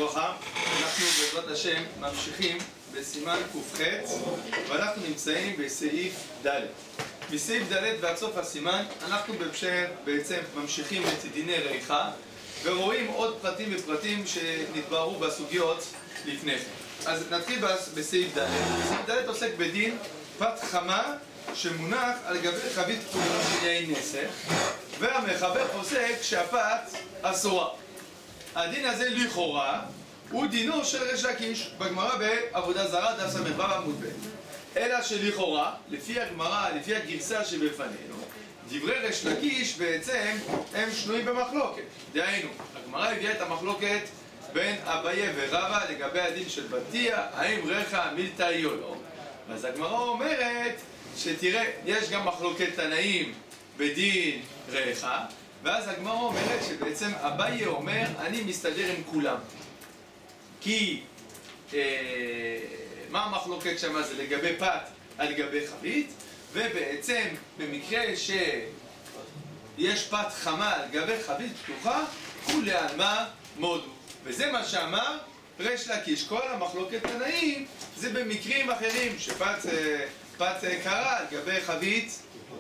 וברכה, אנחנו בעזרת השם ממשיכים בסימן ק"ח ואנחנו נמצאים בסעיף ד'. מסעיף ד' ועד סוף הסימן אנחנו בעצם ממשיכים את דיני ריחה ורואים עוד פרטים ופרטים שנתבררו בסוגיות לפני כן. אז נתחיל בסעיף ד'. בסעיף ד' עוסק בדין פת חמה שמונח על גבי חבית פתוחה של יין נסך, והמחבר פוסק שהפת אסורה. הדין הזה לכאורה הוא דינו של ריש לקיש בגמרא בעבודה זרה דף ס"ו עמוד ב'. אלא שלכאורה, לפי הגמרא, לפי הגרסה שבפנינו, דברי ריש לקיש בעצם הם שנויים במחלוקת. דהיינו, הגמרא הביאה את המחלוקת בין אביי ורבא לגבי הדין של בתיה, האם ריחא מילתאי או לא. אז הגמרא אומרת שתראה, יש גם מחלוקת תנאים בדין ריחא, ואז הגמרא אומרת שבעצם אביי אומר אני מסתדר עם כולם. כי מה המחלוקת שמה זה לגבי פת על גבי חבית, ובעצם במקרה שיש פת חמה על גבי חבית פתוחה, כולי עלמא מודו. וזה מה שאמר ריש לקיש. כל המחלוקת תנאים זה במקרים אחרים שפת קרה על גבי חבית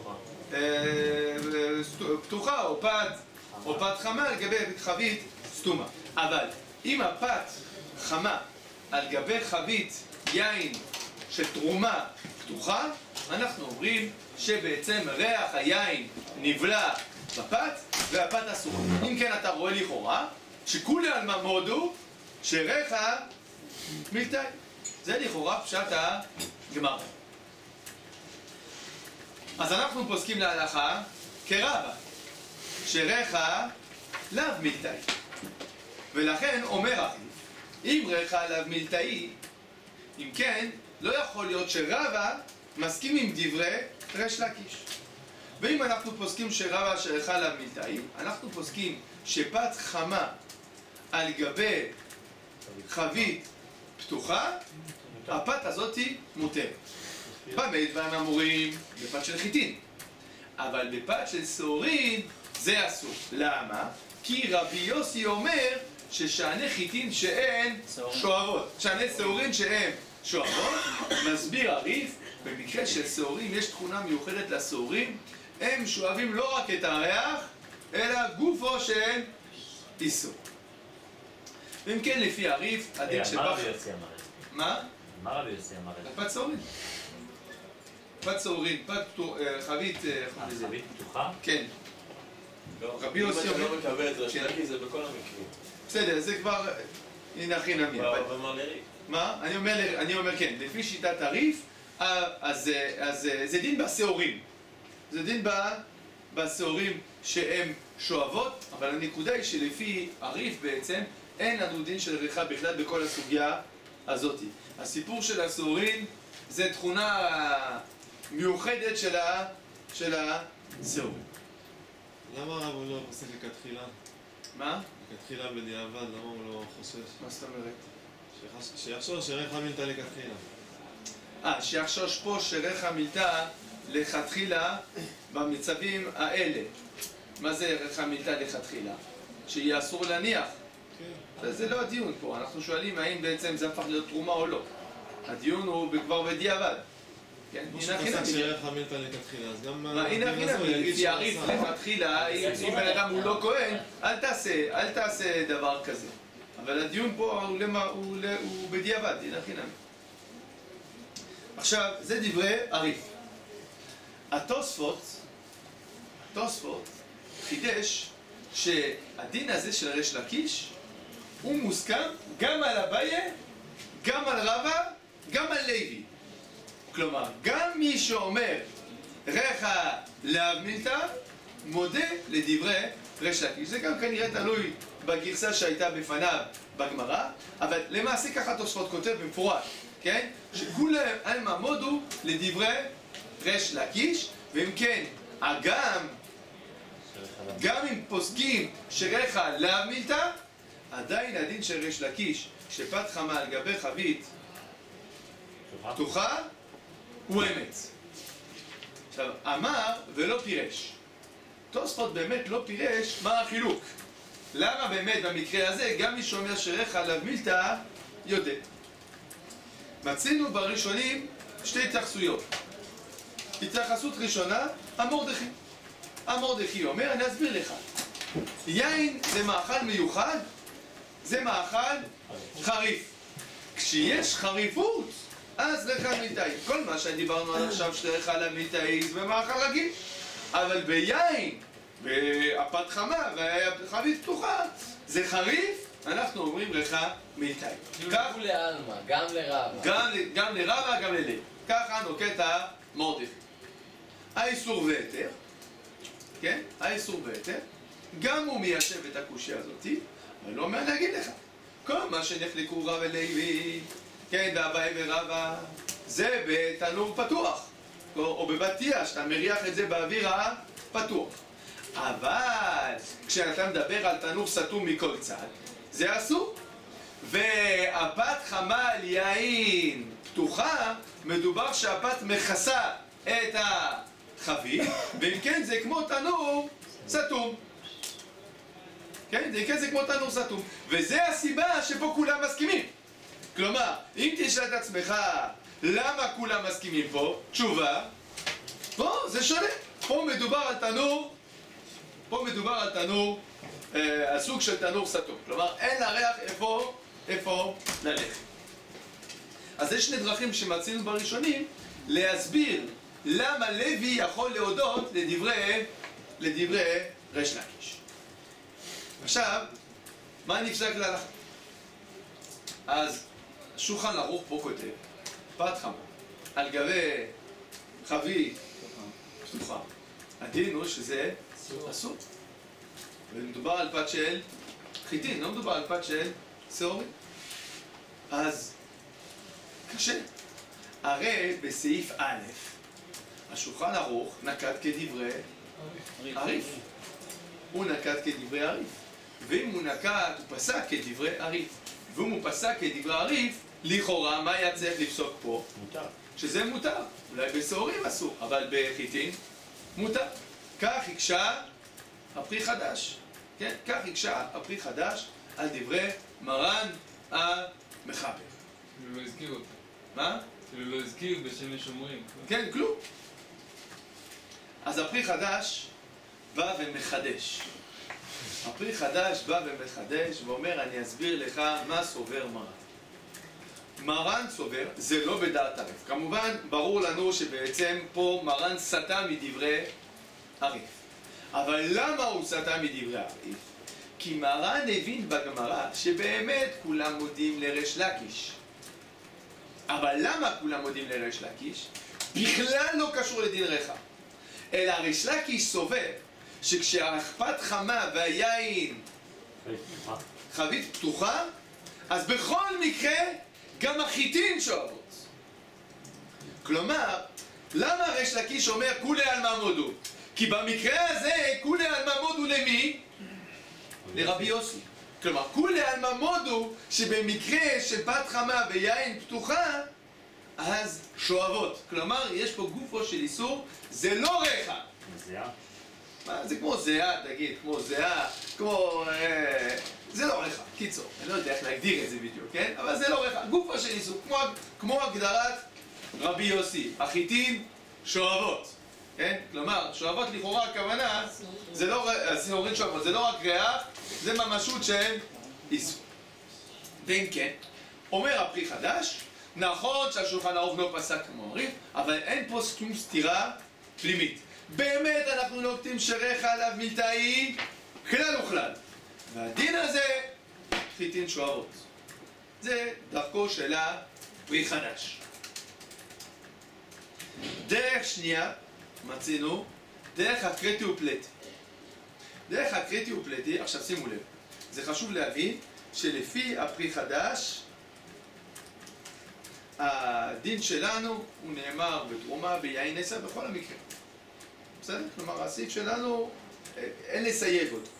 פתוחה או פת חמה על גבי חבית סתומה. אבל אם הפת חמה על גבי חבית יין של תרומה פתוחה, אנחנו אומרים שבעצם ריח היין נבלע בפת והפת אסורה. אם כן אתה רואה לכאורה שכולי עלמא מודו שריחא מילתאי. זה לכאורה פשט הגמרא. אז אנחנו פוסקים להלכה כרבא שריחא לאו מילתאי, ולכן אומר אחיו אם ריחא לאו מילתאי, אם כן לא יכול להיות שרבא מסכים עם דברי ריש לקיש. ואם אנחנו פוסקים שרבא שריחא לאו מילתאי, אנחנו פוסקים שפת חמה על גבי חבית פתוחה, הפת הזאת מותרת. במה דברים אמורים? בפת של חיטין. אבל בפת של שעורין זה אסור. למה? כי רבי יוסי אומר ששעני חיטין שהן שואבות, שעני שעורין שהן שואבות. מסביר הריף, במקרה של שעורין יש תכונה מיוחדת לשעורין, הם שואבים לא רק את הריח אלא גופו שהן איסור. ואם כן לפי הריף הדין שבא... מה רבי יוסי אמר? מה? מה רבי יוסי אמר? פת שעורין. פת שעורין, חבית... חבית פתוחה? כן. רבי יוסי אומר... אם אתה לא מקבל את ריש לקיש זה בכל המקרים. בסדר, זה כבר... הנה הכי נמי. מה? אני אומר כן, לפי שיטת הריף, אז זה דין בשעורין. זה דין בשעורין שהם שואבות, אבל הנקודה היא שלפי הריף בעצם אין לנו דין של ריחא בכלל בכל הסוגיה הזאת. הסיפור של השעורין זה תכונה מיוחדת של השעורין. למה הרב הוא לא פוסק לכתחילה? מה? לכתחילה בדיעבד, למה הוא לא חושש? מה זאת אומרת? שיחשוש שריחא מילתא לכתחילה. שיחשוש פה שריחא מילתא לכתחילה במצבים האלה. מה זה ריחא מילתא לכתחילה? שיהיה אסור להניח. כן. זה לא הדיון פה, אנחנו שואלים האם בעצם זה הפך להיות תרומה או לא. הדיון הוא כבר בדיעבד. כן, הנה חינם. שריחא מילתא לכתחילה, אז גם... הנה חינם, לפי הריף לכתחילה, אם בן אדם הוא לא כהן, אל תעשה דבר כזה. אבל הדיון פה הוא בדיעבד, הנה חינם. עכשיו, זה דברי הריף. התוספות חידש שהדין הזה של ריש לקיש הוא מוסכם גם על אביי, גם על רבא, גם על לוי. כלומר, גם מי שאומר ריחא לאו מילתא מודה לדברי ריש לקיש. זה גם כנראה תלוי בגרסה שהייתה בפניו בגמרא, אבל למעשה ככה תוספות כותב במפורש, כן? שכולם עלמא מודו לדברי ריש לקיש, ואם כן, גם אם פוסקים שריחא לאו מילתא, עדיין הדין של ריש לקיש שפת חמה על גבי חבית פתוחה הוא אמת. עכשיו, אמר ולא פירש. תוספות באמת לא פירש מה החילוק. למה באמת במקרה הזה גם מי שאומר שריך עליו מילתא יודע? מצינו בראשונים שתי התייחסויות. התייחסות ראשונה, המרדכי. המרדכי אומר, אני אסביר לך. יין זה מאכל מיוחד, זה מאכל חריף. כשיש חריפות, אז לך מילתאי. כל מה שדיברנו עד עכשיו שריך עליו מילתאי זה במאכל רגיל. אבל ביין, והפת חמה והחבית פתוחה, זה חריף, אנחנו אומרים לך מילתאי. כך לעלמא, גם לרבה. גם לרבה, גם ללב. ככה נוקט המרדכי. האיסור והיתר, כן? האיסור והיתר, גם הוא מיישב את הקושיה הזאתי, אבל לא אומר להגיד לך. כל מה שנחלקו רב ולוי, כן, ואביי ורבא, זה בתנור פתוח, או בבתיה, שאתה מריח את זה באוויר הפתוח. אבל כשאתה מדבר על תנור סתום מכל צד, זה אסור. והפת חמה על יין פתוחה, מדובר שהפת מכסה את החבית, ואם כן זה כמו תנור סתום. כן? זה כמו תנור סתום. וזה הסיבה שפה כולם מסכימים. כלומר, אם תשאל את עצמך למה כולם מסכימים פה, תשובה, פה זה שונה. פה מדובר על תנור, על סוג של תנור סתום. כלומר, אין לריח איפה ללכת. אז יש שני דרכים שמצינו בראשונים להסביר למה לוי יכול להודות לדברי ריש לקיש. עכשיו, מה נפסק להלכה? אז שולחן ערוך פה כותב, פת חמה, על גבי חבית פתוחה. הדין הוא שזה אסור. ומדובר על פת של חיטין, לא מדובר על פת של שעורים. אז קשה. הרי בסעיף א', השולחן ערוך נקט כדברי עריף. הוא נקט כדברי עריף. ואם הוא נקט, הוא פסק כדברי עריף. ואם הוא פסק כדברי עריף, לכאורה, מה היה צריך לפסוק פה? מותר. שזה מותר. אולי בשעורים אסור, אבל בחיטין מותר. כך הקשה הפרי חדש. כן? כך הקשה הפרי חדש על דברי מרן המחבר. כאילו לא הזכיר אותו. מה? כאילו לא הזכיר בשם השומרים. כן, כלום. אז הפרי חדש בא ומחדש. הפרי חדש בא ומחדש ואומר, אני אסביר לך מה סובר מרן. מרן סובר, זה לא בדעת עריף. כמובן, ברור לנו שבעצם פה מרן סטה מדברי עריף. אבל למה הוא סטה מדברי עריף? כי מרן הבין בגמרא שבאמת כולם מודים לריש לקיש. אבל למה כולם מודים לריש לקיש? בכלל לא קשור לדין רחב. אלא ריש לקיש סובר שכשהפת חמה והיין חבית פתוחה, אז בכל מקרה גם החיטין שואבות. כלומר, למה ריש לקיש אומר כולי עלמא מודו? כי במקרה הזה כולי עלמא מודו למי? לרבי יוסי. כלומר, כולי עלמא מודו שבמקרה של פת חמה ויין פתוחה, אז שואבות. כלומר, יש פה גופו של איסור, זה לא רחב. זהה. מה, זה כמו זהה, תגיד, כמו זהה, כמו... זה לא רחב, קיצור. אני לא יודע איך להגדיר את זה בדיוק, כן? אבל זה לא רחב, גופו של איסור, כמו הגדרת רבי יוסי. החיטין שואבות. כן? כלומר, שואבות לכאורה הכוונה, זה לא, אומרים שואבות, זה לא רק ריח, זה ממשות של איסור. ואם כן, אומר הפרי חדש, נכון שהשולחן ערוך לא פסק כמו עריף, אבל אין פה שום סתירה פנימית. באמת אנחנו נוקטים שריך עליו מילתאי כלל וכלל. והדין הזה, חיטין שואבות. זה דרכו של הפרי חדש. דרך שנייה, מצינו, דרך הקריטי ופלטי. דרך הקריטי ופלטי, עכשיו שימו לב, זה חשוב להבין שלפי הפרי חדש, הדין שלנו הוא נאמר בתרומה, ביין נסע, בכל המקרה. בסדר? כלומר, הסעיף שלנו, אין לסייג אותו.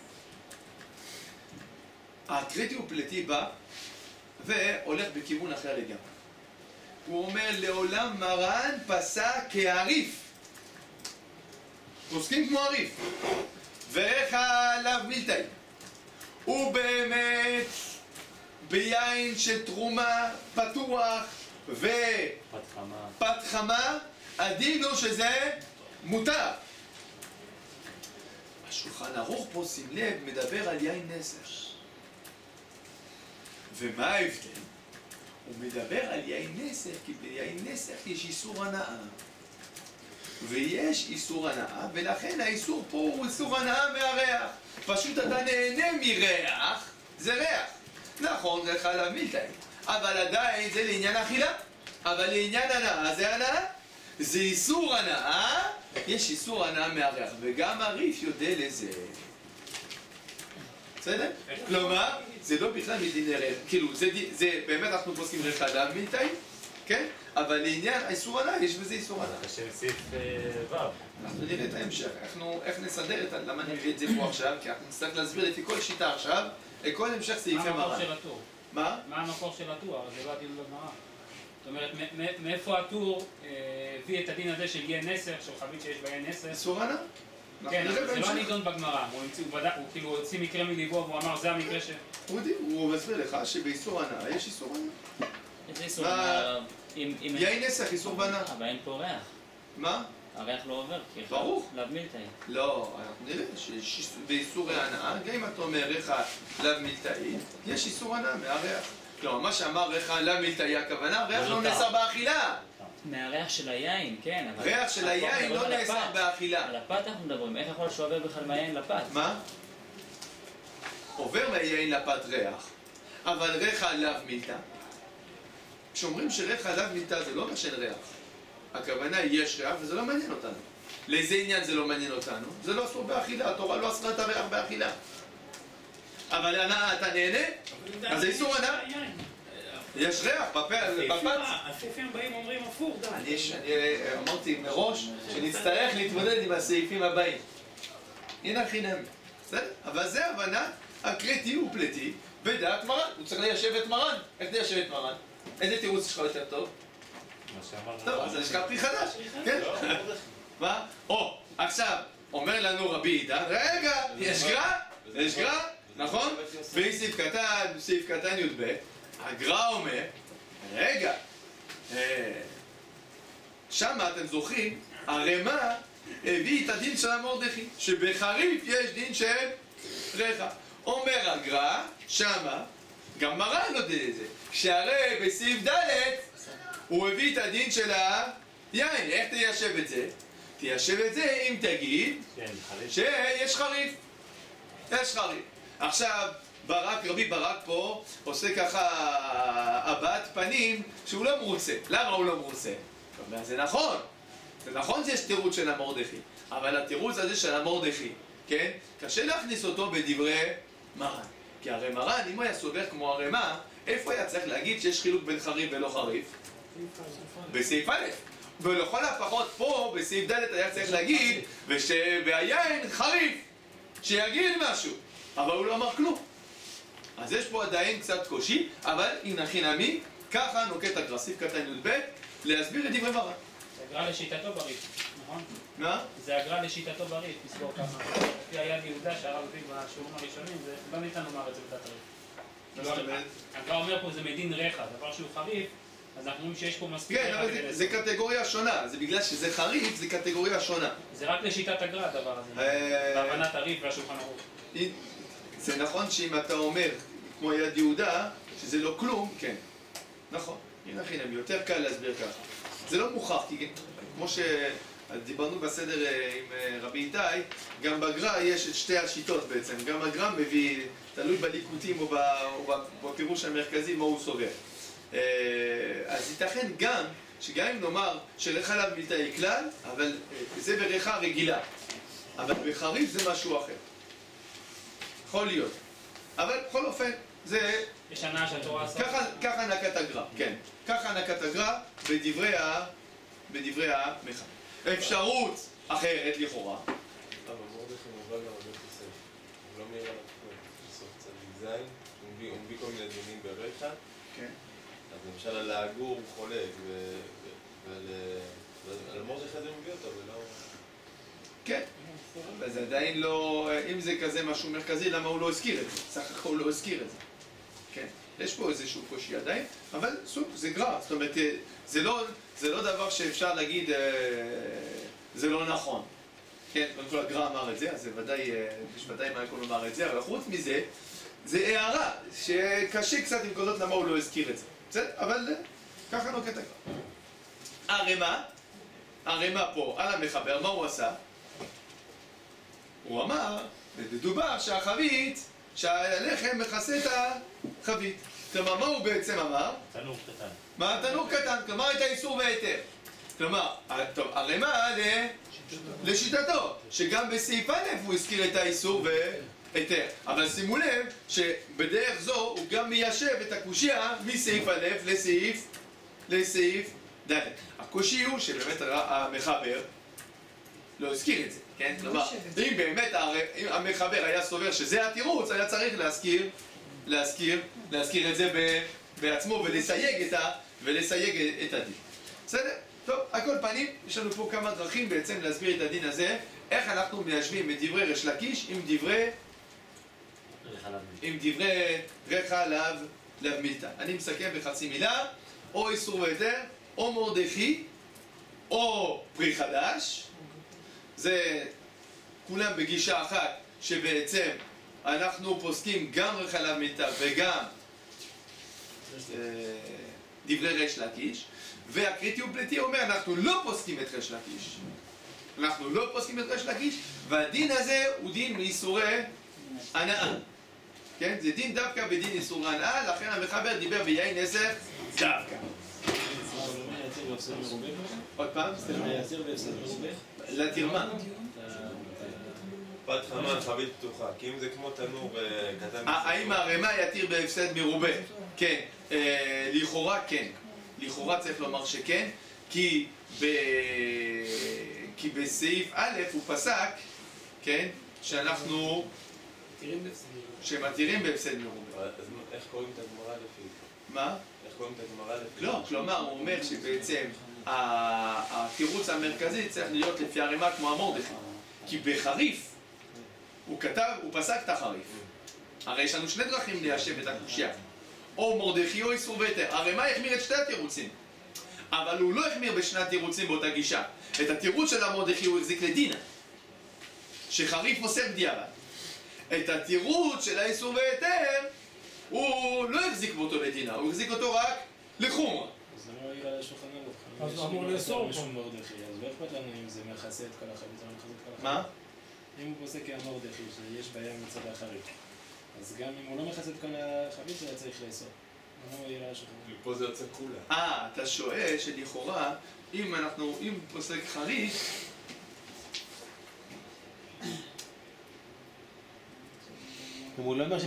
הקריטי ופלטי בא והולך בכיוון אחר לגמרי. הוא אומר, לעולם מרן פסק כעריף. פוסקים כמו עריף. ואיך עליו מילתאי. הוא באמת ביין של תרומה פתוח ופת חמה, הדין הוא שזה מותר. השולחן ערוך פה, שים לב, מדבר על יין נסך. ומה ההבדל? הוא מדבר על יין נסך, כי ביין נסך יש איסור הנאה. ויש איסור הנאה, ולכן האיסור פה הוא איסור הנאה מהריח. פשוט אתה נהנה מריח, זה ריח. נכון, זה חלב מילטאי, אבל עדיין זה לעניין אכילה. אבל לעניין הנאה זה הנאה. זה איסור הנאה, יש איסור הנאה מהריח, וגם הריף יודע לזה. בסדר? כלומר, זה לא בכלל מדיני ריח, כאילו, זה באמת אנחנו פוסקים ריח חלב מילטאי, כן? אבל לעניין האיסור הנאה, יש בזה איסור הנאה. השם סעיף ו'. אנחנו נראה את ההמשך, איך נסדר את למה אני מביא את זה פה עכשיו, כי אנחנו נצטרך להסביר לפי כל שיטה עכשיו, כל המשך סעיפי מה המקור מרן. של הטור? מה? מה המקור של הטור? אבל זה לא הדין בגמרא. זאת אומרת, מאיפה הטור הביא את הדין הזה של יין נסך, של חבית שיש בה יין נסך? איסור הנאה? כן, אנחנו נראה אבל זה לא בהמשך. נידון בגמרא. הוא כאילו הוציא מקרה מליבו והוא אמר, זה המקרה ש... הוא מסביר לך שבאיסור הנאה יש איסור הנאה. איזה איסור? מה? אם... יין נסך, איסור בהנאה. אבל אין פה ריח. מה? הריח לא עובר, כי ברור. חלב מילטאי. לא, אנחנו נראה שבאיסור ההנאה, גם אם אתה אומר ריח לאו מילטאי, יש איסור הנאה מהריח. כלומר, מה שאמר ריח לאו מילטאי, הכוונה, ריח לא נאסר באכילה. מהריח של היין, כן. אבל... ריח של היין לא נאסר באכילה. על הפת אנחנו מדברים, איך יכול שעובר בכלל מהיין לפת? מה? עובר מהיין לפת ריח, אבל ריח לאו מילטא. כשאומרים שריח לאו מילטא זה לא מה של ריח. הכוונה היא יש ריח וזה לא מעניין אותנו. לאיזה עניין זה לא מעניין אותנו? זה לא אסור באכילה, התורה לא אסרה את הריח באכילה. אבל הנאה אתה נהנה? אז זה איסור הנאה. יש ריח בפץ. הסעיפים הבאים אומרים הפוך, די. אני אמרתי מראש שנצטרך להתמודד עם הסעיפים הבאים. הנה חינם. בסדר? אבל זה הבנת הקריטי ופלטי בדעת מרן. הוא צריך ליישב את מרן. איך ליישב את מרן? איזה תירוץ שלך יותר טוב? מה שאמרנו. טוב, אז נשכח פרי חדש, כן? מה? או, עכשיו, אומר לנו רבי עידן, רגע, יש גר"א? יש גר"א, נכון? בסעיף קטן י"ב, הגר"א אומר, רגע, שמה אתם זוכרים, הרמ"א הביא את הדין של המרדכי, שבחריף יש דין של ריחא. אומר הגר"א, שמה, גם מרן יודע את זה, שהרי בסעיף ד' הוא הביא את הדין של היין. איך תיישב את זה? תיישב את זה אם תגיד שיש חריף. יש חריף. עכשיו, רבי ברק פה עושה ככה הבעת פנים שהוא לא מרוצה. למה הוא לא מרוצה? זה נכון. זה נכון שיש תירוץ של המרדכי. אבל התירוץ הזה של המרדכי, כן? קשה להכניס אותו בדברי מרן. כי הרי מרן, אם הוא היה סובר כמו הרמ"א, איפה היה צריך להגיד שיש חילוק בין חריף ולא חריף? בסעיף א', ולכל הפחות פה בסעיף ד' היה צריך להגיד והיין חריף, שיגיד משהו, אבל הוא לא אמר כלום. אז יש פה עדיין קצת קושי, אבל הנה חינמי, ככה נוקט הגר"א, סעיף קטן י"ב, להסביר את דברי מרן. זה הגר"א לשיטתו בריף, נכון? מה? זה הגר"א לשיטתו בריף, תסבור כמה. לפי היד יהודה שהרב הביא בשיעורים הראשונים, זה לא ניתן לומר את זה בדת הריף. הגר"א אומר פה זה מדין ריחא, דבר שהוא חריף, אז אנחנו אומרים שיש פה מספיק... כן, אבל זה קטגוריה שונה, זה בגלל שזה חריף, זה קטגוריה שונה. זה רק לשיטת הגר"א הדבר הזה, בהבנת הריף והשולחן ערוך. זה נכון שאם אתה אומר, כמו יד יהודה, שזה לא כלום, כן. נכון, הנה חינם, יותר קל להסביר ככה. זה לא מוכח, כי כמו שדיברנו בסדר עם רבי איתי, גם בגר"א יש את שתי השיטות בעצם. גם הגר"א מביא, תלוי בליקוטים או בפירוש המרכזי, מה הוא סובר. אז ייתכן גם, שגם אם נאמר שריחא לאו מילטאי כלל, אבל זה בריחא רגילה. אבל בחריף זה משהו אחר. יכול להיות. אבל בכל אופן, זה... יש הנאה שהתורה עשה... ככה נקט הגר"א, כן. ככה נקט הגר"א בדברי המחאה. אפשרות אחרת לכאורה. אבל מרדכי מובא גם בבית יוסף. הוא לא מעיר על התחום, בסוף צדיק זין, הוא מביא כל מיני דינים בריחא. כן. אז למשל על העגור הוא חולק, ועל מרדכי זה מביא אותו, ולא... כן. אבל זה עדיין לא... אם זה כזה משהו מרכזי, למה הוא לא הזכיר את זה? סך הכל הוא לא הזכיר את זה. כן? יש פה איזשהו קושי עדיין, אבל סוג, זה גרע. זאת אומרת, זה לא דבר שאפשר להגיד, זה לא נכון. כן, קודם כל הגרע אמר את זה, אז זה ודאי מה יכול לומר את זה, אבל חוץ מזה, זה הערה שקשה קצת עם קודות למה הוא לא הזכיר את זה. בסדר? אבל ככה נוקט הגרע. הרמה פה על המחבר, מה הוא עשה? הוא אמר, ודובר שהחבית, שהלחם מכסה את החבית. כלומר, מה הוא בעצם אמר? תנור קטן. מה תנור קטן? כלומר, את האיסור והיתר. כלומר, הרמה לשיטתו, שגם בסעיף א' הוא הזכיר את האיסור והיתר. אבל שימו לב שבדרך זו הוא גם מיישב את הקושיה מסעיף א' לסעיף ד'. הקושי הוא שבאמת המחבר לא הזכיר את זה, כן? כלומר, אם באמת המחבר היה סובר שזה התירוץ, היה צריך להזכיר את זה בעצמו ולסייג את הדין. בסדר? טוב, על כל פנים, יש לנו פה כמה דרכים בעצם להסביר את הדין הזה, איך אנחנו מיישבים את דברי ריש לקיש עם דברי רחא לאו מילתא. אני מסכם בחצי מילה, או איסור והיתר, או מרדכי, או פרי חדש. זה כולם בגישה אחת שבעצם אנחנו פוסקים גם רחא לאו מילתא וגם דברי ריש לקיש. והקריטי ופלטי אומר, אנחנו לא פוסקים את ריש לקיש. אנחנו לא פוסקים את ריש לקיש, והדין הזה הוא דין מאיסורי הנאה. כן? זה דין דווקא בדין איסורי הנאה, לכן המחבר דיבר ביין נסך דווקא. עוד פעם? לתרמה. פת חמה, חבית פתוחה, כי אם זה כמו תנור קטן... האם הרמה יתיר בהפסד מרובה? כן. לכאורה כן. לכאורה צריך לומר שכן, כי בסעיף א' הוא פסק, כן, שאנחנו... שמתירים בהפסד מרובה. אז איך קוראים את הגמרא לפי? מה? איך קוראים את הגמרא לפי? לא, כלומר, הוא אומר שבעצם התירוץ המרכזי צריך להיות לפי הרמה כמו המרדכי. כי בחריף, הוא פסק את החריף. הרי יש לנו שני דרכים ליישב את הקושיה. או מרדכי או איסור והיתר. הרמה החמיר את שתי התירוצים. אבל הוא לא החמיר בשני התירוצים באותה גישה. את התירוץ של המרדכי הוא החזיק לדינה. שחריף עושה בדיעבד. את התירוץ של האיסור והיתר, הוא לא החזיק באותו לדינה, הוא החזיק אותו רק לחומרה. אז למה הוא יראה לשולחן ערוך? אז הוא אמור לאסור פה. מרדכי, אז לא אכפת לנו אם זה מכסה את כל החבית או לא מכסה את כל החבית. מה? אם הוא פוסק כמרדכי, שיש בעיה מצד החריף, אז גם אם הוא לא מכסה את כל החבית, זה היה צריך לאסור. למה הוא יראה לשולחן ערוך? ופה זה יוצא כולה. אתה שואל שלכאורה, אם פוסק חריף, גם הוא לא אומר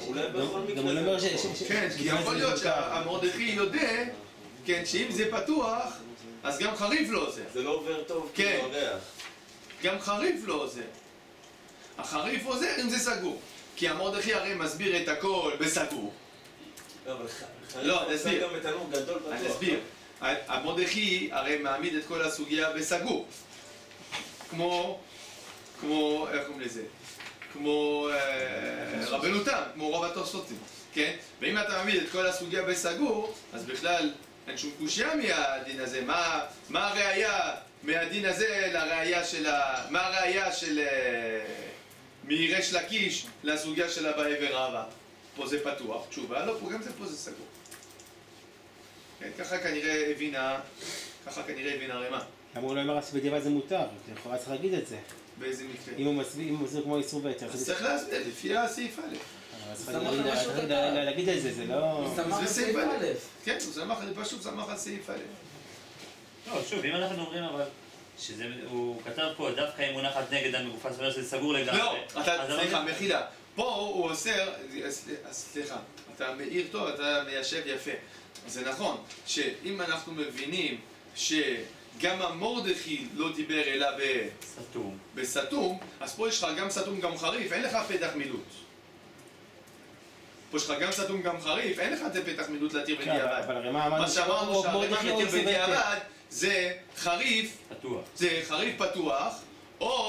כן, כי יכול להיות שהמרדכי יודע, כן, שאם זה פתוח, אז גם חריף לא עוזר. זה לא עובר טוב, כי כן. זה ריח. גם חריף לא עוזר. החריף עוזר אם זה סגור. כי המרדכי הרי מסביר את הכל בסגור. לא, אבל לא, חריף עושה גם בתנור גדול פתוח. אני אסביר. המרדכי הרי מעמיד את כל הסוגיה בסגור. כמו, איך קוראים לזה? כמו רבנותם, כמו רוב התוספותים, כן? ואם אתה מעמיד את כל הסוגיה בסגור, אז בכלל אין שום קושיה מהדין הזה. מה הראייה מהדין הזה לראייה של מה הראייה של מריש לקיש לסוגיה של אביי ורבא? פה זה פתוח, תשובה, לא, פה זה סגור. כן, ככה כנראה הבינה רמה. למה הוא לא אומר שבדיעבד זה מותר? לכאורה צריך להגיד את זה. באיזה מקרה? אם הוא מסביר כמו איסור והיתר. אז צריך להסביר, לפי הסעיף א'. אז צריך להגיד את זה, זה לא... זה סעיף א'. כן, הוא פשוט שמח על סעיף א'. לא, שוב, אם אנחנו אומרים אבל שהוא כתב פה דווקא אם מונחת נגד המגופה, זאת אומרת שזה סגור לגמרי. לא, סליחה, מחילה. פה הוא אוסר, סליחה, אתה מעיר טוב, אתה מיישב יפה. זה נכון, שאם אנחנו מבינים שגם המרדכי לא דיבר אלא בסתום, אז פה יש לך גם סתום גם חריף, אין לך פתח מילוט. פה יש לך גם סתום גם חריף, אין לך פתח מילוט להתיר בדיעבד. מה שאמרנו שהרמה מתיר בדיעבד זה חריף פתוח, או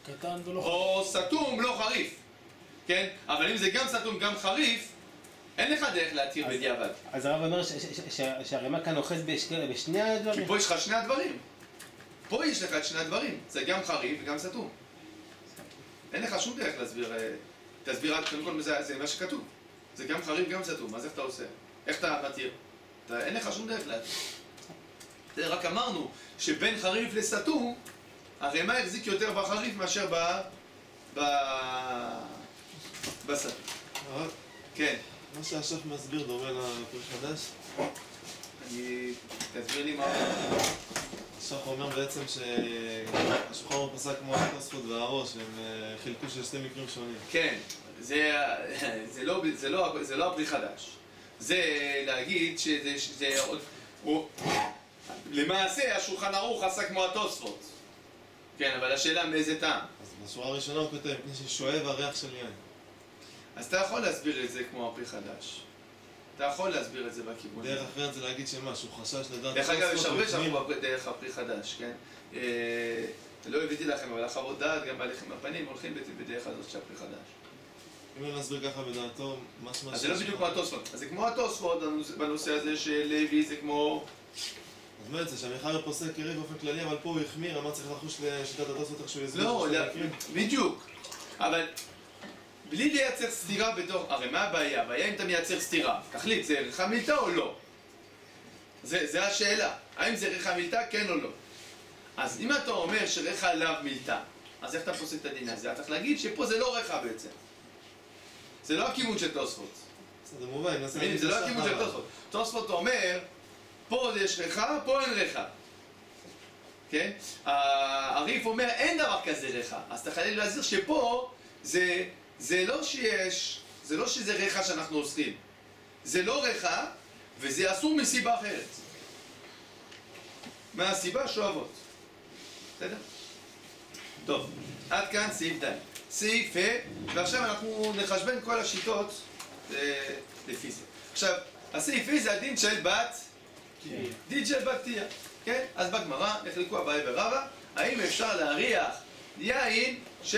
קטן ולא או סתום לא חריף, כן? אבל אם זה גם סתום גם חריף, אין לך דרך להתיר בדיעבד. אז הרב אומר שהרימה כאן אוחז בשני הדברים? כי פה יש לך שני הדברים. פה יש לך את שני הדברים. זה גם חריף וגם סתום. אין לך שום דרך להסביר רק, קודם כל זה מה שכתוב. זה גם חריף וגם סתום. אז איך אתה עושה? איך אתה מתיר? אין לך שום דרך להתיר. רק אמרנו שבין חריף לסתום, הרימה החזיק יותר בחריף מאשר בסתום. כן. מה שהשח מסביר דומה לפרי חדש? תסביר לי מה... השח אומר בעצם שהשולחן ערוך פסק כמו התוספות והראש, הם חילקו של שתי מקרים שונים. כן, זה לא הפרי חדש. זה להגיד שזה עוד... למעשה השולחן ערוך עשה כמו התוספות. כן, אבל השאלה מאיזה טעם. אז בשורה הראשונה הוא כותב, מפני ששואב הריח של יין. אז אתה יכול להסביר את זה כמו הפרי חדש. אתה יכול להסביר את זה בכיוון. דרך אחרת זה להגיד שמה, שהוא חשש לדעת... דרך אגב, יש הרבה שאנחנו דרך הפרי חדש, כן? לא הבאתי לכם, אבל החוות דעת, גם בהליכים הפנים, הולכים בדרך הזאת של הפרי חדש. אם לא נסביר ככה בדעתו, משמע... אז זה לא בדיוק כמו התוספות. אז זה כמו התוספות בנושא הזה של לוי, זה כמו... אז מה יוצא, שהמחר פוסק קריא באופן כללי, אבל פה הוא החמיר, אמר צריך לחוש לשיטת התוספות איך שהוא יסביר. לא, בדיוק. אבל... בלי לייצר סתירה בתוך... הרי מה הבעיה? הבעיה אם אתה מייצר סתירה. תחליט, זה ריחה מילתא או לא? זה השאלה. האם זה ריחה מילתא, כן או לא? אז אם אתה אומר שריחה לאו מילתא, אז איך אתה פוסק את הדין הזה? אתה צריך להגיד שפה זה לא ריחה בעצם. זה לא הכיוון של תוספות. זה מובן, זה לא הכיוון של תוספות. תוספות אומר, פה יש ריחה, פה אין ריחה. כן? הריף אומר, אין דבר כזה ריחה. אז אתה חייב להזהיר שפה זה לא שזה ריחה שאנחנו עושים. זה לא ריחה, וזה אסור מסיבה אחרת. מהסיבה שואבות. בסדר? טוב, עד כאן סעיף ד'. סעיף ה', ועכשיו אנחנו נחשבן כל השיטות לפי זה. עכשיו, הסעיף ה' זה הדין של בת תיה. כן? אז בגמרא נחלקו אביי ורבא, האם אפשר להריח יין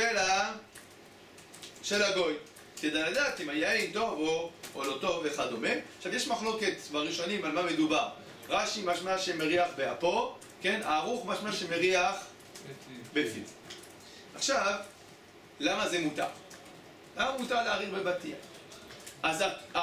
של הגוי, כדי לדעת אם היין טוב או לא טוב וכדומה. עכשיו יש מחלוקת בראשונים על מה מדובר. רש"י משמע שמריח באפו, כן? הערוך משמע שמריח בפיו. עכשיו, למה זה מותר? למה מותר להריח בבתיה? אז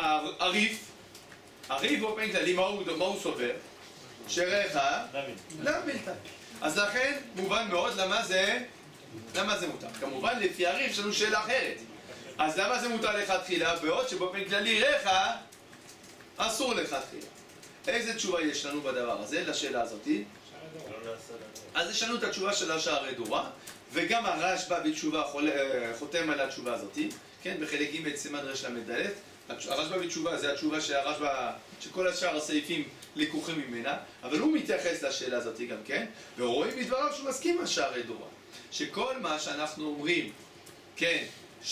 הריף באופן כללי, מה הוא סובר? שריחה לאו מילתא. אז לכן מובן מאוד למה זה מותר. כמובן לפי הריף יש לנו שאלה אחרת. אז למה זה מותר לכתחילה, בעוד שבאופן כללי ריחה אסור לכתחילה? איזה תשובה יש לנו בדבר הזה, לשאלה הזאתי? אז יש לנו את התשובה של השערי דורה, וגם הרשב"א בתשובה חותם על התשובה הזאתי, כן, בחלק ג' סימן רל"ד. הרשב"א בתשובה זה התשובה שכל השאר הסעיפים לקוחים ממנה, אבל הוא מתייחס לשאלה הזאתי גם כן, ורואים מדבריו שהוא מסכים על שערי דורה, שכל מה שאנחנו אומרים, כן,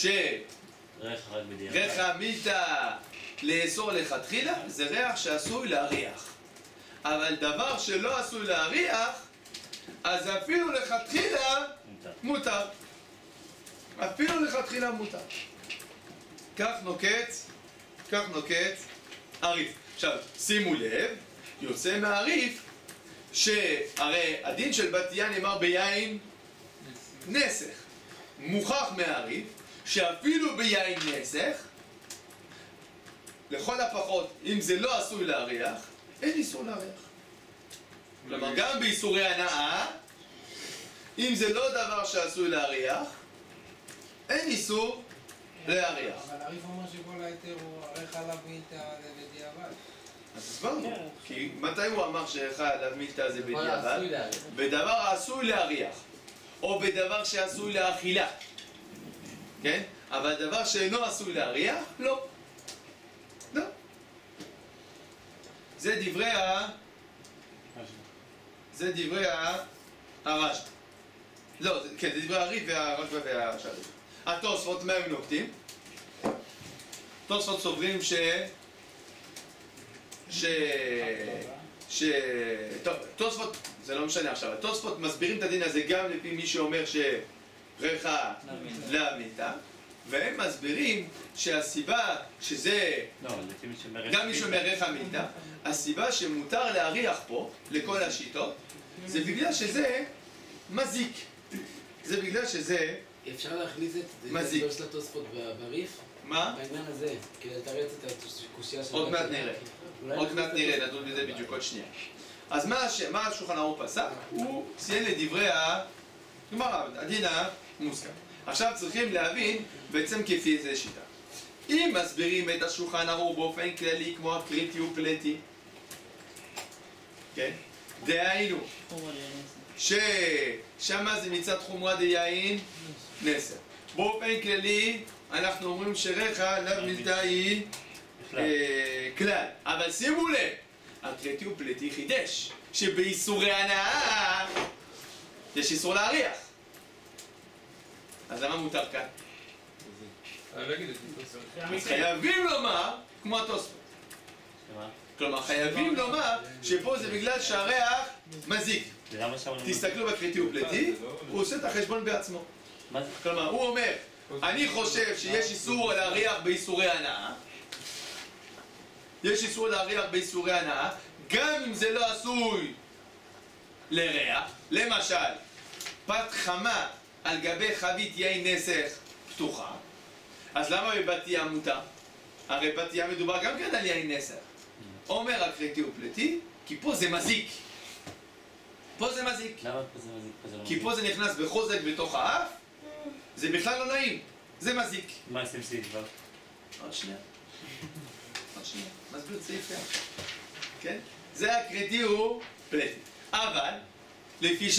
ריחה מילתא לאסור לכתחילה, זה ריח שעשוי להריח. אבל דבר שלא עשוי להריח, אז אפילו לכתחילה מותר. אפילו לכתחילה מותר. כך נוקט הריף. עכשיו, שימו לב, יוצא מהריף, שהרי הדין של בתיה נאמר ביין נסך. מוכח מהריף, שאפילו ביין נסך, לכל הפחות, אם זה לא עשוי להריח, אין איסור להריח. כלומר, גם באיסורי הנאה, אם זה לא דבר שעשוי להריח, אין איסור להריח. אבל הריף אומר שכל היתר הוא ערך עליו מילתא בדיעבד. אז הסברנו, כי מתי הוא אמר שערך עליו מילתא זה בדיעבד? בדבר העשוי להריח, או בדבר שעשוי לאכילה. כן? אבל דבר שאינו עשוי להריח, לא. לא. זה דברי הרשב"א. לא, כן, זה דברי הריף והרשב"א והשאר. התוספות, מה הם נוקטים? תוספות סוברים טוב, תוספות, זה לא משנה עכשיו, התוספות מסבירים את הדין הזה גם לפי מי שאומר ריחה למיתה, והם מסבירים שהסיבה שזה, לא, לפי מי שאומר... גם מי שאומר ריחה מיתה, הסיבה שמותר להריח פה, לכל השיטות, זה בגלל שזה מזיק. זה בגלל שזה אפשר להכניס את מזיק. זה של התוספות בריף? מה? בעניין הזה, כדי לתרץ את הקושייה של... עוד מעט נראה. עוד מעט נראה, נדון בזה בדיוק עוד שנייה. אז מה השולחן ערוך פסק? הוא ציין לדברי הגמרא, הדין המוסכם. עכשיו צריכים להבין בעצם כפי איזה שיטה. אם מסבירים את השולחן ערוך באופן כללי כמו הקריטי ופלטי, כן? דהיינו, ששמה זה מצד חומרה דיין נסר. באופן כללי אנחנו אומרים שריחה לאו מילתא היא כלל. אבל שימו לב, הקריטי ופלטי חידש שבאיסורי הנאה יש איסור להריח. אז למה מותר כאן? אז חייבים לומר כמו התוספות. כלומר חייבים לומר שפה זה בגלל שהריח מזיק. תסתכלו בקריטי ופלטי, הוא עושה את החשבון בעצמו. כלומר הוא אומר, אני חושב שיש איסור להריח באיסורי הנאה, יש איסור להריח באיסורי הנאה, גם אם זה לא עשוי לריח. למשל, פת חמה על גבי חבית יין נסך פתוחה, אז למה בבתיה מותר? הרי בתיה מדובר גם כן על יין נסך. אומר הקריטי ופלטי, כי פה זה מזיק. פה זה מזיק. למה פה זה מזיק? כי פה זה נכנס בחוזק בתוך האף, זה בכלל לא נעים, זה מזיק. מה עושים סעיף כבר? עוד שנייה. עוד שנייה. מסביר את סעיף כאן. כן? זה הקריטי ופלטי. אבל, לפי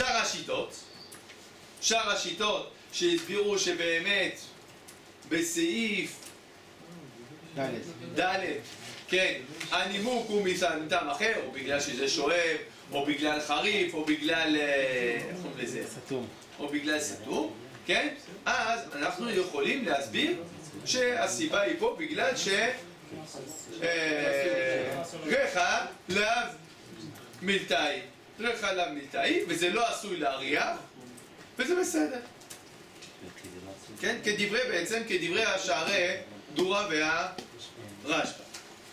שאר השיטות שהסבירו שבאמת בסעיף ד' כן, הנימוק הוא מטעם אחר, או בגלל שזה שואב, או בגלל חריף, או בגלל... איך קוראים לזה? סתום. או בגלל סתום, כן? אז אנחנו יכולים להסביר שהסיבה היא פה בגלל ריחה לאו מילתאי. ריחה לאו מילתאי, וזה לא עשוי להריח, וזה בסדר. כן? כדברי השערי דורה והרשב"א.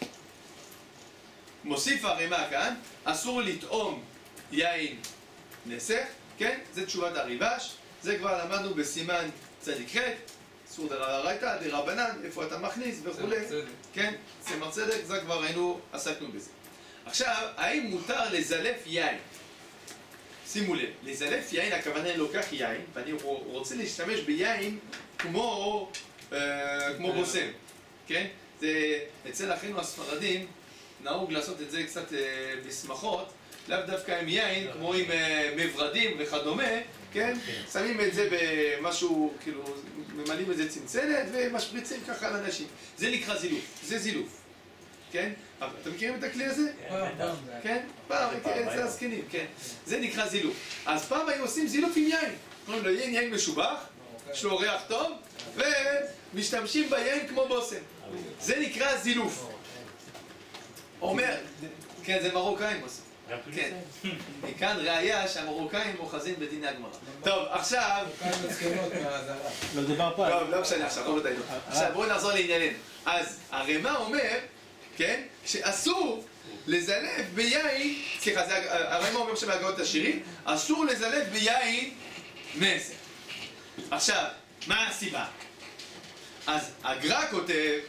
מוסיף הרמ"א כאן, אסור לטעום יין נסך, כן? זה תשובת הריב"ש, זה כבר למדנו בסימן צדיק ח', אסור דרבנן, דרבנן, איפה אתה מכניס וכולי, כן? צמר צדק, זה כבר עסקנו בזה. עכשיו, האם מותר לזלף יין? שימו לב, לזלף יין, הכוונה לוקח יין, ואני רוצה להשתמש ביין כמו בושם, כן? זה אצל אחינו הספרדים נהוג לעשות את זה קצת בשמחות, לאו דווקא עם יין, כמו עם מברדים וכדומה, כן? שמים את זה במשהו, כאילו, ממלאים את זה צנצנת ומשפריצים ככה לאנשים. זה נקרא זילוף, זה זילוף, כן? אתם מכירים את הכלי הזה? כן? פעם, אצל הזקנים, כן. זה נקרא זילוף. אז פעם היו עושים זילוף עם יין. קוראים לו יין משובח, יש לו ריח טוב, ומשתמשים ביין כמו בושם. זה נקרא זילוף. אומר, כן, זה מרוקאים עושים. כן. מכאן ראיה שהמרוקאים מוחזים בדיני הגמרא. טוב, עכשיו... לא דבר פה. לא משנה עכשיו, לא מדיינו. עכשיו בואו נחזור לענייננו. אז הרמ"א אומר, כן, שאסור לזלף ביין, סליחה, הרמ"א אומר שבהגאות השירים, אסור לזלף ביין נסך. עכשיו, מה הסיבה? אז הגר"א כותב,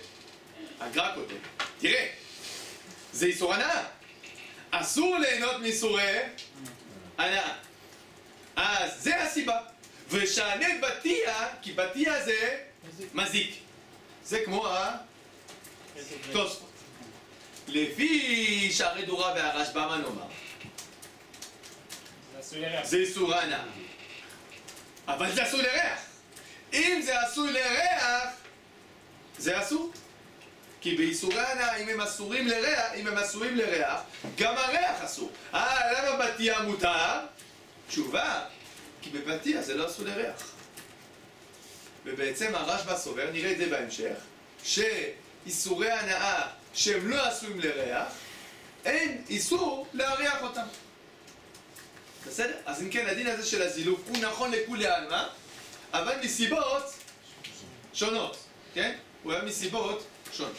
תראה, זה איסור הנאה. אסור ליהנות מאיסורי הנאה. אז זה הסיבה. ושענה בתיה, כי בתיה זה מזיק. זה כמו התוספות. לפי שערי דורה והרשב"א מה נאמר? זה איסור הנאה. אבל זה אסור לריח. אם זה עשוי לריח, זה אסור. כי באיסורי הנאה, אם הם עשויים לריח, גם הריח אסור. למה בתיה מותר? תשובה, כי בבתיה זה לא אסור לריח. ובעצם הרשב"א סובר, נראה את זה בהמשך, שאיסורי הנאה שהם לא עשויים לריח, אין איסור להריח אותם. בסדר? אז אם כן, הדין הזה של הזילוף הוא נכון לכולי עלמא, אבל מסיבות שונות, כן? הוא היה מסיבות שונות.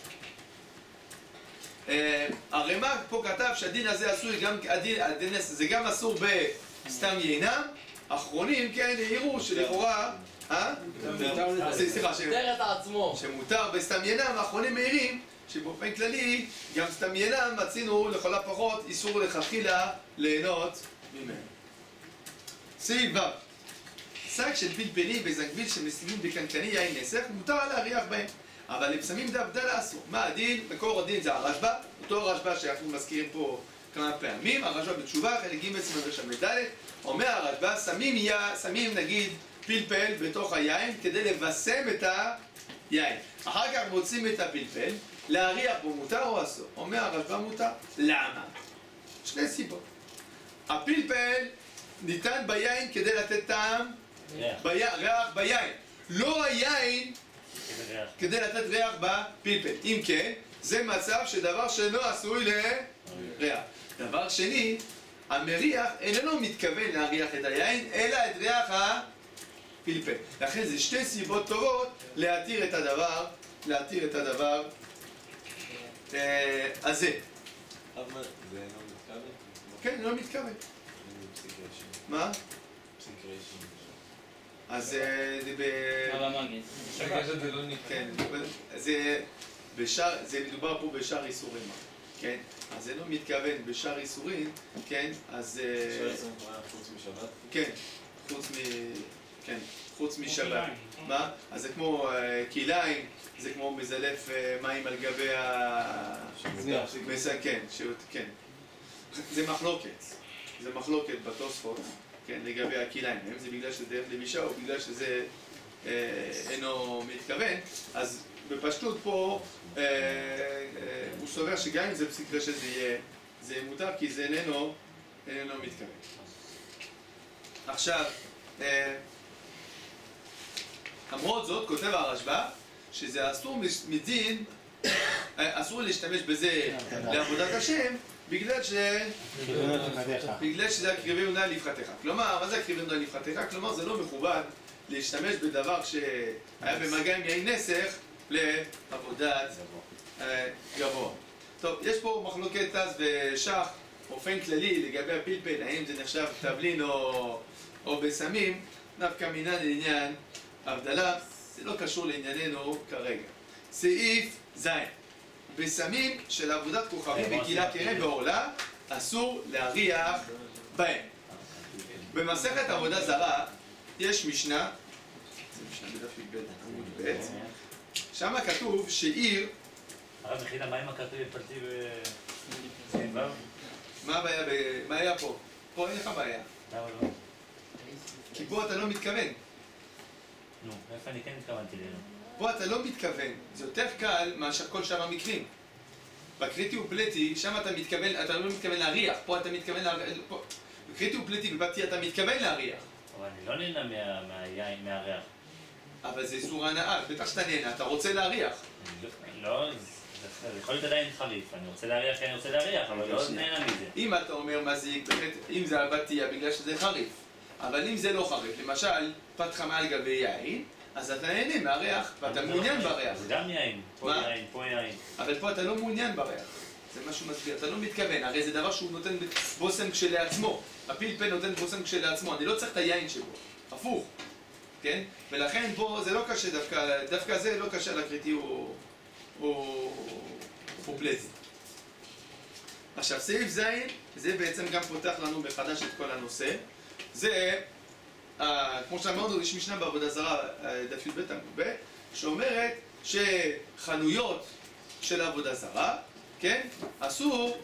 הרמ"ג פה כתב שהדין הזה אסור, הדין הזה זה גם אסור בסתם יינה. אחרונים, כן, העירו שלכאורה, סליחה, שמותר בסתם ינם, האחרונים מעירים שבאופן כללי, גם סתם ינם מצינו לכל הפחות איסור לכתחילה ליהנות ממנו. סעיף ו' שק של פלפלים וזנגביל שמשימים בקנקני יין נסך, מותר להריח בהם, אבל לבשמים דבדלה אסור. מה הדין? מקור הדין זה הרשב"א, אותו הרשב"א שאנחנו מזכירים פה כמה פעמים, הרשב"א בתשובה, חלק ג' סימן ר' אומר הרשב"א, שמים נגיד פלפל בתוך היין כדי לבשם את היין. אחר כך מוצאים את הפלפל, להריח בו מותר או אסור? אומר הרשב"א מותר. למה? שני סיבות. הפלפל ניתן ביין כדי לתת טעם, ריח ביין. לא היין כדי לתת ריח בפלפל. אם כן, זה מצב שדבר שאינו עשוי לריח. דבר שני, המריח איננו מתכוון להריח את היין, אלא את ריח הפלפל. לכן זה שתי סיבות טובות להתיר את הדבר הזה. אבל זה אינו מתכוון? כן, אינו מתכוון. מה? אז זה זה לא כן, זה מדובר פה בשאר איסורים. כן, אז זה לא מתכוון בשאר איסורים, כן, אז... שאר איסורים חוץ משבת? כן, חוץ משבת. מה? אז זה כמו כיליים, זה כמו מזלף מים על גבי כן. זה מחלוקת בתוספות, כן, לגבי הכיליים. זה בגלל שזה דרך לבישה או בגלל שזה אינו מתכוון, אז בפשטות פה הוא סובר שגם אם זה פסיק רשת זה יהיה מותר, כי זה איננו מתכוון. עכשיו, למרות זאת, כותב הרשב"א שזה אסור מדין, אסור להשתמש בזה לעבודת השם בגלל שזה הקריבים נא לבחתך. כלומר, מה זה הקריבים נא לבחתך? כלומר, זה לא מכובד להשתמש בדבר שהיה במגע עם יין נסך לעבודת גבוה. טוב, יש פה מחלוקת תז ושח, באופן כללי לגבי הפלפל, האם זה נחשב תבלין או בסמים, דווקא מינן לעניין הבדלה, זה לא קשור לענייננו כרגע. סעיף ז' בסמים של עבודת כוכבים בקהילה קרן ועורלה אסור להריח בהם. במסכת עבודה זרה יש משנה, זה משנה בדף י"ב עמוד ב', שם כתוב שעיר... הרב מחילה, מה עם הכתוב יפלתי בסביבה? מה היה פה? פה אין לך בעיה. למה לא? כי פה אתה לא מתכוון. נו, איפה אני כן התכוונתי לנו? פה אתה לא מתכוון, זה יותר קל מאשר כל שאר המקרים. בקריטי ופלטי, שם אתה לא מתכוון להריח, פה אתה מתכוון להריח, בקריטי ופלטי בבתי אתה מתכוון להריח. אבל אני לא נהנה מהיין, מהריח. אבל זה איסור הנאה, בטח שאתה נהנה, אתה רוצה להריח. לא, זה יכול להיות עדיין חריף, אני רוצה להריח כי אני רוצה להריח, אבל לא נהנה מזה. אם אתה אומר מזיק, באמת, אם זה הבתיה בגלל שזה חריף, אבל אם זה לא חריף, למשל, פתחה מעל גבי יין, אז אתה נהנה מהריח, ואתה מעוניין בריח. זה גם יין, פה יין, פה יין. אבל פה אתה לא מעוניין בריח. זה משהו מסביר, אתה לא מתכוון, הרי זה דבר שהוא נותן בושם כשלעצמו. הפלפל נותן בושם כשלעצמו, אני לא צריך את היין שבו, הפוך. כן? ולכן פה זה לא קשה דווקא זה לא קשה לקריטי או פלטי. עכשיו, סעיף ז' זה בעצם גם פותח לנו מחדש את כל הנושא. זה, כמו שאמרנו, יש משנה בעבודה זרה, דף י"ב עמוד ב', שאומרת שחנויות של עבודה זרה, כן? אסור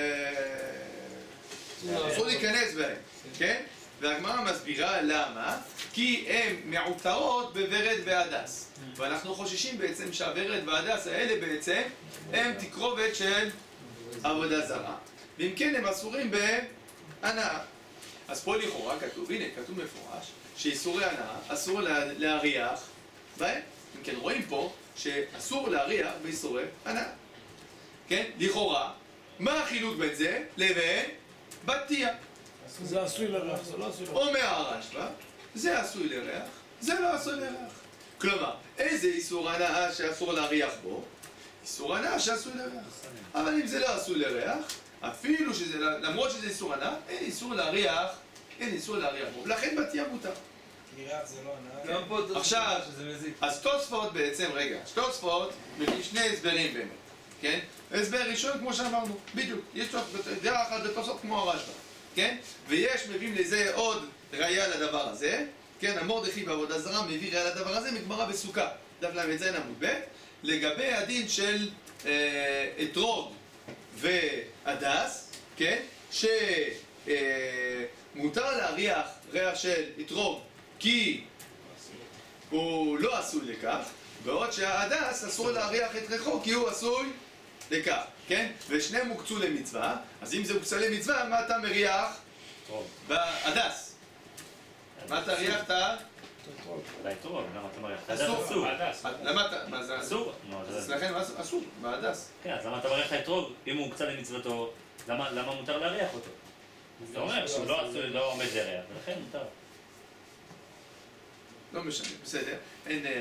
להיכנס בהם, כן? והגמרא מסבירה למה? כי הן מעוטרות בוורד והדס. ואנחנו חוששים בעצם שהוורד והדס האלה בעצם הם תקרובת של עבודה זרה. ואם כן הם אסורים בהנאה. אז פה לכאורה כתוב, הנה כתוב מפורש, שאיסורי הנאה אסור להריח בהם. אם כן רואים פה שאסור להריח באיסורי הנאה. כן? לכאורה, מה החילוק בין זה לבין בתיה? זה עשוי לריח, זה לא עשוי לריח. אומר הרשב"א, זה עשוי לריח, זה לא אסור לריח. כלומר, איזה איסור הנאה שאסור להריח בו? איסור הנאה שאסור לריח. אבל אם זה לא אסור לריח, אפילו שזה, למרות שזה איסור הנאה, אין איסור להריח בו. לכן בתיה מותר. כי ריח זה לא הנאה. גם פה אתה עכשיו, שזה מזיק. אז תוספות בעצם, תוספות מביא שני הסברים באמת, כן? הסבר ראשון כמו שאמרנו, בדיוק, יש דעה אחת בתוספות כמו הרשב"א, כן? ויש, מביאים לזה עוד ראיה לדבר הזה, כן? המרדכי בעבודה זרה מביא ראיה לדבר הזה מגמרא בסוכה, דף ל"ז עמוד ב', לגבי הדין של אתרוג והדס, כן? שמותר להריח ריח של אתרוג כי הוא לא עשוי לכך, בעוד שההדס אסור להריח את ריחו כי הוא עשוי לכך, כן? ושניהם הוקצו למצווה, אז אם זה הוקצה למצווה, מה אתה מריח? בהדס. מה אתה ריחת? לאתרוג, למה אתה מריח? הדס אסור. אסור. למה אתה? מה זה אסור. אז לכן אסור, בהדס. כן, אז למה אתה מריח את האתרוג? אם הוא הוקצה למצוותו, למה מותר להריח אותו? אתה אומר שהוא לא עומד לריח, ולכן מותר. לא משנה, בסדר, אין... בסדר,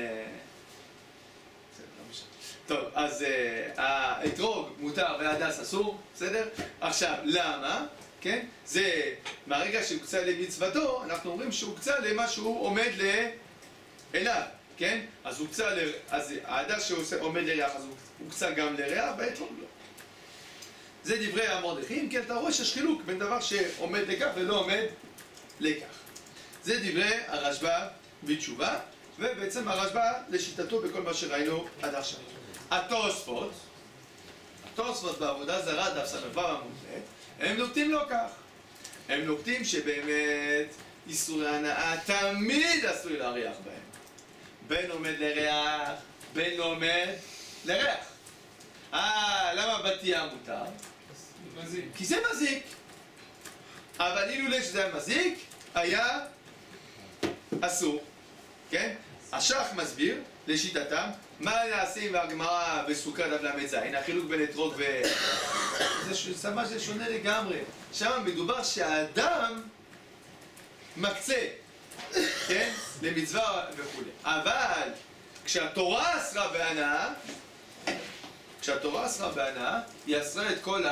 לא משנה. טוב, אז האתרוג מותר והדס אסור, בסדר? עכשיו, למה? כן? זה, מהרגע שהוקצה למצוותו, אנחנו אומרים שהוקצה למה שהוא עומד אליו, כן? אז אז ההדס שעומד לריח, אז הוא הוקצה גם לריח, והאתרוג לא. זה דברי המרדכי, כי אתה רואה שיש חילוק בין דבר שעומד לכך ולא עומד לכך. זה דברי הרשב"א בתשובה, ובעצם הרשב"א לשיטתו בכל מה שראינו עד עכשיו. התוספות בעבודה זרה, דף ס"ו עמוד ב', הם נוקטים לא כך. הם נוקטים שבאמת איסורי הנאה תמיד עשוי להריח בהם. בין עומד לריח, בין לא עומד לריח. למה בתיה מותר? מזיק. כי זה מזיק. אבל אילולא שזה היה מזיק, היה אסור, כן? השח מסביר, לשיטתם, מה נעשים בהגמרא בסוכה דף ל"ז, החילוק בין אתרוג זה ממש שונה לגמרי. שם מדובר שהאדם מקצה, כן? למצווה וכו'. אבל כשהתורה אסרה בהנאה, היא אסרה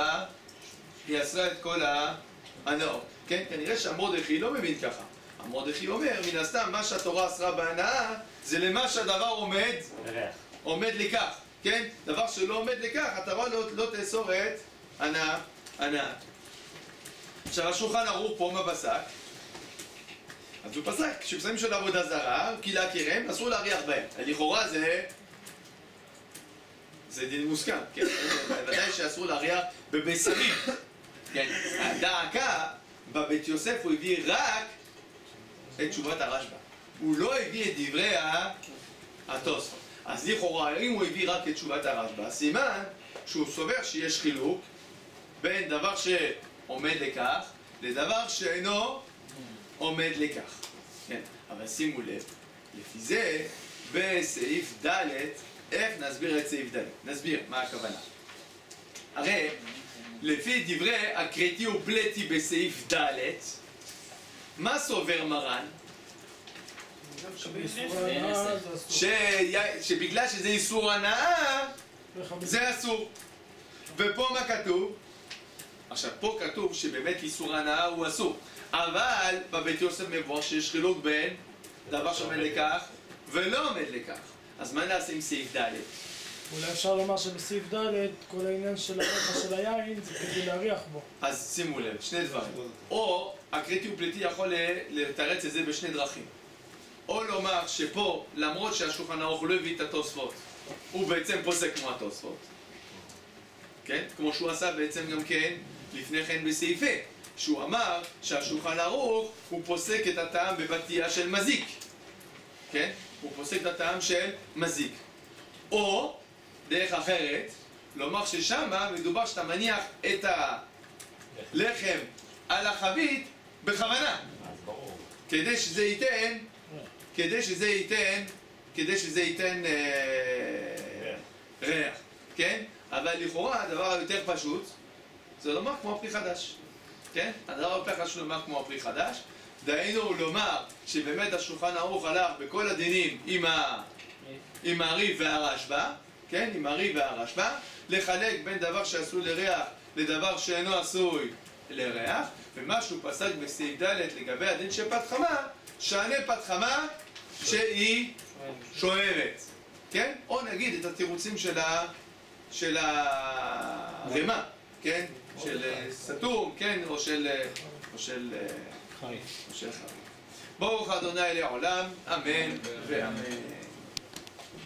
את כל ההנאות. כן? כנראה שהמרדכי לא מבין ככה. המרדכי אומר, מן הסתם, מה שהתורה אסרה בהנאה, זה למה שהדבר עומד לכך. כן? דבר שלא עומד לכך, התורה לא תאסור את הנאה. עכשיו, השולחן ערוך פה מה פסק? אז הוא פסק, כשפסקים של עבודה זרה, כי להכירם, אסור להריח בהם. לכאורה זה דין מוסכם, כן? ודאי שאסור להריח בבשרים. כן? הדאקה, בבית יוסף הוא הביא רק את תשובת הרשב"א. הוא לא הביא את דברי התוספות. אז לכאורה, אם הוא הביא רק את תשובת הרשב"א, סימן שהוא סובר שיש חילוק בין דבר שעומד לכך לדבר שאינו עומד לכך. כן? אבל שימו לב, לפי זה, בסעיף ד', איך נסביר את סעיף ד'? נסביר מה הכוונה. הרי, לפי דברי הקריטי ובלטי בסעיף ד', מה סובר מרן? שבגלל שזה איסור הנאה, זה אסור. ופה מה כתוב? עכשיו, פה כתוב שבאמת איסור הנאה הוא אסור. אבל בבית יוסף מבואר שיש חילוק בין דבר שעומד לכך ולא עומד לכך. אז מה נעשה עם סעיף ד'? אולי אפשר לומר שבסעיף ד' כל העניין של הרקע של היין זה כדי להריח בו. אז שימו לב, שני דברים. או הקריטי ופליטי יכול לתרץ את זה בשני דרכים. או לומר שפה, למרות שהשולחן ערוך לא הביא את התוספות, הוא בעצם פוסק כמו התוספות. כן? כמו שהוא עשה בעצם גם כן לפני כן בסעיף ה', שהוא אמר שהשולחן ערוך הוא פוסק את הטעם בבתיה של מזיק. כן? הוא פוסק את הטעם של מזיק. או, דרך אחרת, לומר ששמה מדובר שאתה מניח את הלחם על החבית בכוונה. כדי שזה ייתן ריח. כן? אבל לכאורה הדבר היותר פשוט זה לומר כמו הפרי חדש. כן? הדבר היותר חשוב לומר כמו הפרי חדש, דהיינו לומר שבאמת השולחן ערוך הלך בכל הדינים עם הריב והרשב"א, כן? עם הריב והרשב"א, לחלק בין דבר שעשוי לריח לדבר שאינו עשוי לריח, ומה שהוא פסק בסעיף ד' לגבי הדין של פת חמה, שענה פת חמה שהיא שואבת, כן? או נגיד את התירוצים של הרמה, כן? של סתום, כן? או של חריף. ברוך ה' לעולם, אמן ואמן.